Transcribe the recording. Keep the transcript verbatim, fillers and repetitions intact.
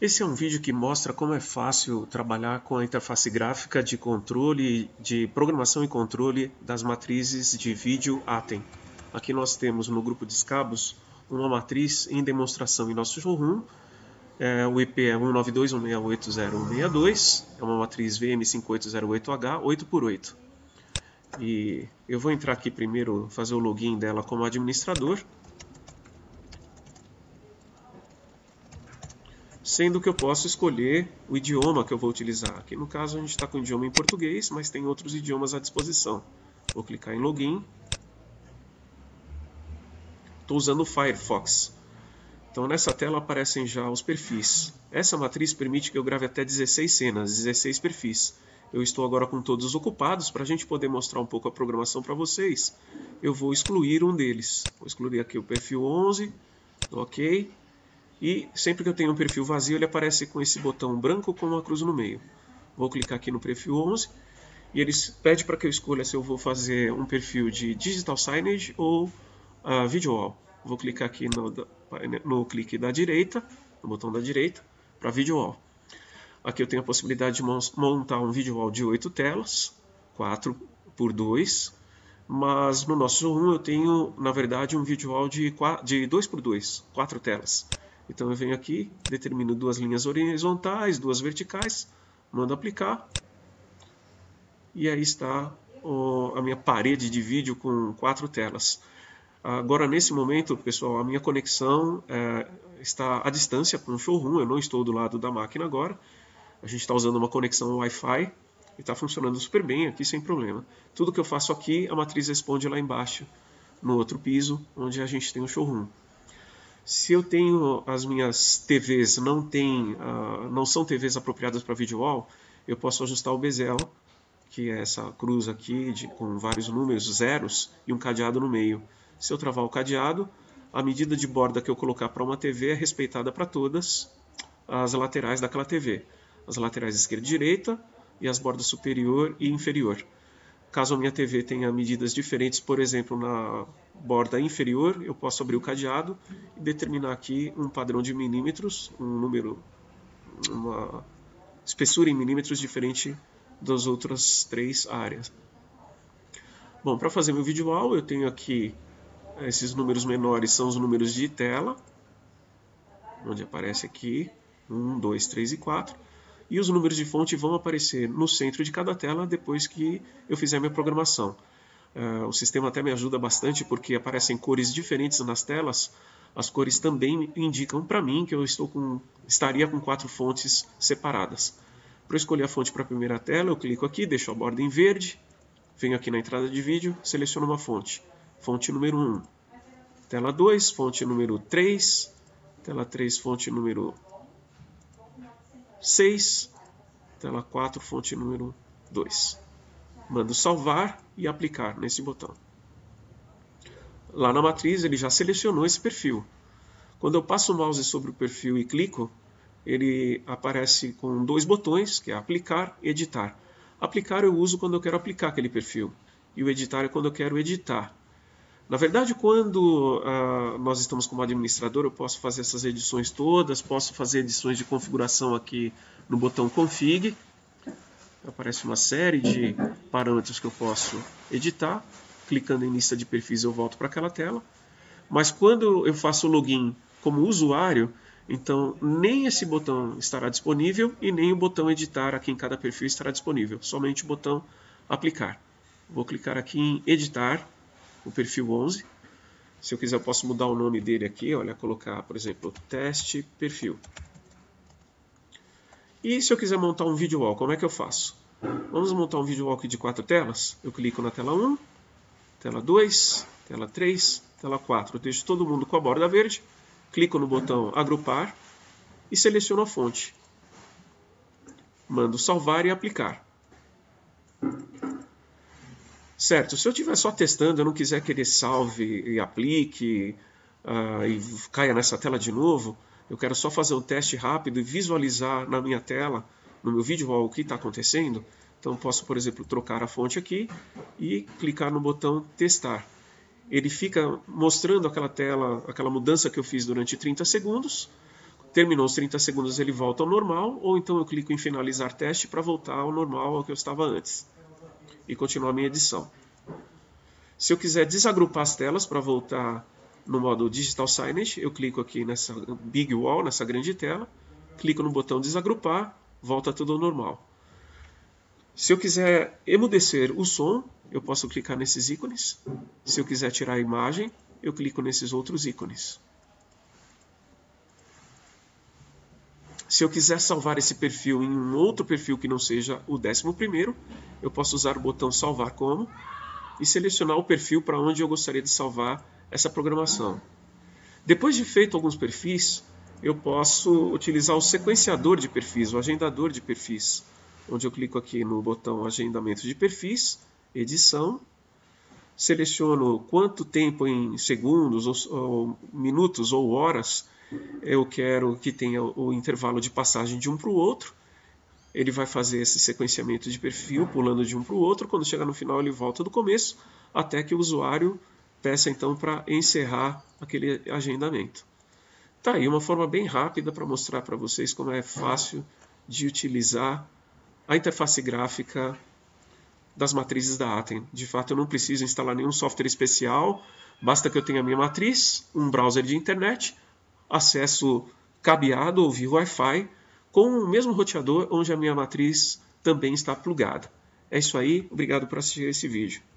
Esse é um vídeo que mostra como é fácil trabalhar com a interface gráfica de controle, de programação e controle das matrizes de vídeo Atem. Aqui nós temos no grupo de escabos uma matriz em demonstração em nosso showroom. É, o I P é um nove dois ponto um seis oito zero ponto um seis dois, é uma matriz V M cinco oito zero oito H oito por oito. E eu vou entrar aqui primeiro, fazer o login dela como administrador. Sendo que eu posso escolher o idioma que eu vou utilizar. Aqui no caso a gente está com o idioma em português, mas tem outros idiomas à disposição. Vou clicar em Login. Estou usando o Firefox. Então nessa tela aparecem já os perfis. Essa matriz permite que eu grave até dezesseis cenas, dezesseis perfis. Eu estou agora com todos ocupados. Para a gente poder mostrar um pouco a programação para vocês, eu vou excluir um deles. Vou excluir aqui o perfil onze. Ok. E sempre que eu tenho um perfil vazio, ele aparece com esse botão branco com uma cruz no meio. Vou clicar aqui no perfil onze e ele pede para que eu escolha se eu vou fazer um perfil de Digital Signage ou uh, Video Wall. Vou clicar aqui no, no clique da direita, no botão da direita, para Video Wall. Aqui eu tenho a possibilidade de montar um Video Wall de oito telas, quatro por dois, mas no nosso showroom eu tenho, na verdade, um Video Wall de, de dois por dois, quatro telas. Então eu venho aqui, determino duas linhas horizontais, duas verticais, mando aplicar. E aí está ó, a minha parede de vídeo com quatro telas. Agora nesse momento, pessoal, a minha conexão é, está à distância com o showroom, eu não estou do lado da máquina agora. A gente está usando uma conexão Wi-Fi e está funcionando super bem aqui sem problema. Tudo que eu faço aqui, a matriz responde lá embaixo, no outro piso, onde a gente tem o showroom. Se eu tenho as minhas T Vs não, tem, uh, não são T Vs apropriadas para Video Wall, eu posso ajustar o bezel, que é essa cruz aqui de, com vários números, zeros e um cadeado no meio. Se eu travar o cadeado, a medida de borda que eu colocar para uma T V é respeitada para todas as laterais daquela T V. As laterais esquerda e direita e as bordas superior e inferior. Caso a minha T V tenha medidas diferentes, por exemplo, na borda inferior, eu posso abrir o cadeado e determinar aqui um padrão de milímetros, um número, uma espessura em milímetros diferente das outras três áreas. Bom, para fazer meu Video Wall, eu tenho aqui esses números menores, são os números de tela, onde aparece aqui um, dois, três e quatro. E os números de fonte vão aparecer no centro de cada tela depois que eu fizer minha programação. Uh, o sistema até me ajuda bastante porque aparecem cores diferentes nas telas. As cores também indicam para mim que eu estou com, estaria com quatro fontes separadas. Para eu escolher a fonte para a primeira tela, eu clico aqui, deixo a borda em verde, venho aqui na entrada de vídeo, seleciono uma fonte. Fonte número um. Tela dois, fonte número três. Tela três, fonte número seis, tela quatro, fonte número dois. Mando salvar e aplicar nesse botão. Lá na matriz ele já selecionou esse perfil. Quando eu passo o mouse sobre o perfil e clico, ele aparece com dois botões, que é aplicar e editar. Aplicar eu uso quando eu quero aplicar aquele perfil, e o editar é quando eu quero editar. Na verdade, quando uh, nós estamos como administrador, eu posso fazer essas edições todas, posso fazer edições de configuração aqui no botão Config. Aparece uma série de parâmetros que eu posso editar. Clicando em lista de perfis, eu volto para aquela tela. Mas quando eu faço o login como usuário, então nem esse botão estará disponível e nem o botão editar aqui em cada perfil estará disponível. Somente o botão aplicar. Vou clicar aqui em editar o perfil onze. Se eu quiser, eu posso mudar o nome dele aqui, olha, colocar, por exemplo, teste perfil. E se eu quiser montar um Video Wall, como é que eu faço? Vamos montar um Video Wall aqui de quatro telas. Eu clico na tela um, tela dois, tela três, tela quatro. Eu deixo todo mundo com a borda verde, clico no botão agrupar e seleciono a fonte. Mando salvar e aplicar. Certo, se eu estiver só testando, eu não quiser que ele salve e aplique uh, e caia nessa tela de novo, eu quero só fazer um teste rápido e visualizar na minha tela, no meu Video Wall, o que está acontecendo. Então posso, por exemplo, trocar a fonte aqui e clicar no botão testar. Ele fica mostrando aquela tela, aquela mudança que eu fiz durante trinta segundos. terminou os trinta segundos, ele volta ao normal, ou então eu clico em finalizar teste para voltar ao normal, ao que eu estava antes, e continuar a minha edição. Se eu quiser desagrupar as telas para voltar no modo Digital Signage, eu clico aqui nessa Big Wall, nessa grande tela, clico no botão desagrupar, volta tudo ao normal. Se eu quiser emudecer o som, eu posso clicar nesses ícones. Se eu quiser tirar a imagem, eu clico nesses outros ícones. Se eu quiser salvar esse perfil em um outro perfil que não seja o décimo primeiro, eu posso usar o botão salvar como e selecionar o perfil para onde eu gostaria de salvar essa programação. Depois de feito alguns perfis, eu posso utilizar o sequenciador de perfis, o agendador de perfis, onde eu clico aqui no botão agendamento de perfis, edição, seleciono quanto tempo em segundos, ou, ou minutos ou horas eu quero que tenha o intervalo de passagem de um para o outro. Ele vai fazer esse sequenciamento de perfil, pulando de um para o outro. Quando chegar no final, ele volta do começo, até que o usuário peça então para encerrar aquele agendamento. Tá aí uma forma bem rápida para mostrar para vocês como é fácil de utilizar a interface gráfica das matrizes da Atem. De fato, eu não preciso instalar nenhum software especial, basta que eu tenha a minha matriz, um browser de internet, acesso cabeado ou via Wi-Fi, com o mesmo roteador onde a minha matriz também está plugada. É isso aí, obrigado por assistir esse vídeo.